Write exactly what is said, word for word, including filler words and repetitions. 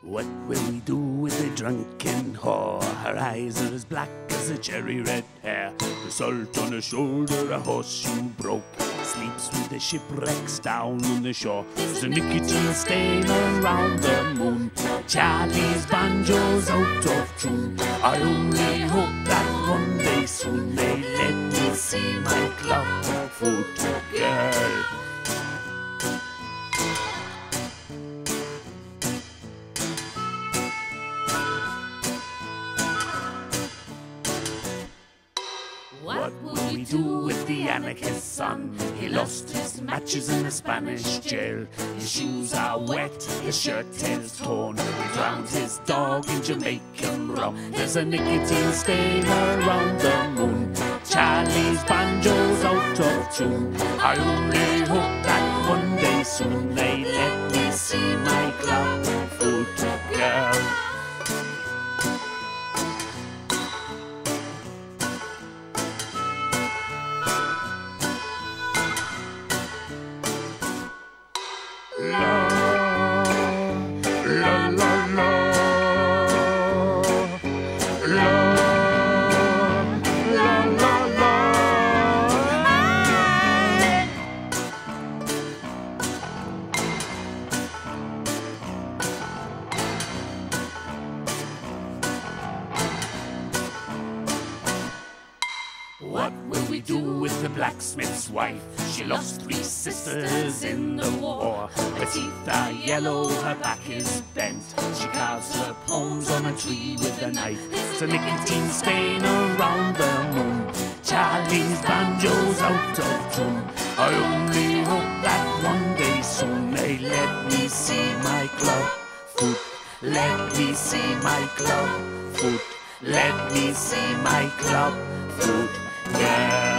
What will we do with the drunken whore? Her eyes are as black as a cherry red hair. The salt on her shoulder, a horseshoe broke. Sleeps with the shipwrecks down on the shore. There's a nicotine stain around the moon. Charlie's banjo's out of tune. I only hope that one day soon they let me see my clubfoot girl. What will we do with the anarchist's son? He lost his matches in the Spanish jail. His shoes are wet, his shirt is torn. He drowned his dog in Jamaican rum. There's a nicotine stain around the moon. Charlie's banjo's out of tune. I only hope that one day soon they let me see my clubfoot girl. La, la, la, la, la, la, la, la. What will we do with the blacksmith's wife? She lost three sisters in the war. Her teeth are yellow, her back is bent. She carves her poems on a tree with a knife. There's a nicotine stain around the moon. Charlie's banjo's out of tune. I only hope that one day soon they let me see my clubfoot. Let me see my clubfoot. Let me see my clubfoot. Yeah.